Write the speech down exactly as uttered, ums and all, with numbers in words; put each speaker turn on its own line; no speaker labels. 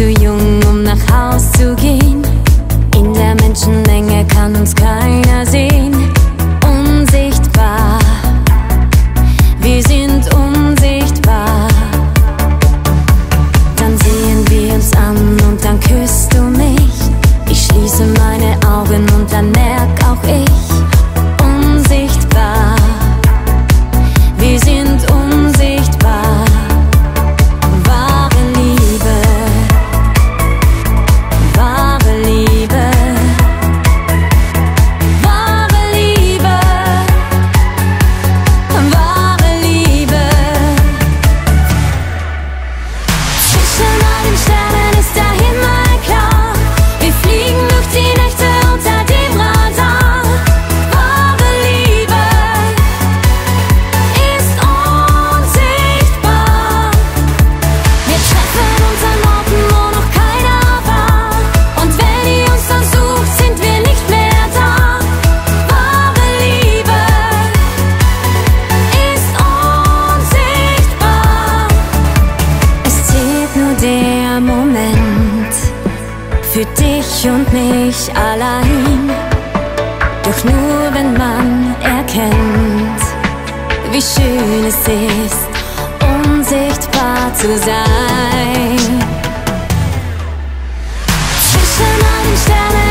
zu jung, um nach Haus zu gehen. In der Menschenmenge kann uns keiner sehen. Unsichtbar, wir sind unsichtbar. Dann sehen wir uns an und dann küsst du mich. Ich schließe meine Augen und dann merk auch ich: unsichtbar, wir sind unsichtbar. Wahre Liebe, wahre Liebe, wahre Liebe, wahre Liebe. Zwischen all den Sternen ist der Himmel klar. Wir fliegen durch die Nächte unter dem Radar. Wahre Liebe ist unsichtbar. Wir treffen uns an Orten, wo noch keiner war. Und wenn ihr uns dann sucht, sind wir nicht mehr da. Wahre Liebe ist unsichtbar. Es zählt nur der Moment, für dich und mich allein. Doch nur wenn man erkennt, wie schön es ist, unsichtbar zu sein. Zwischen all den Sternen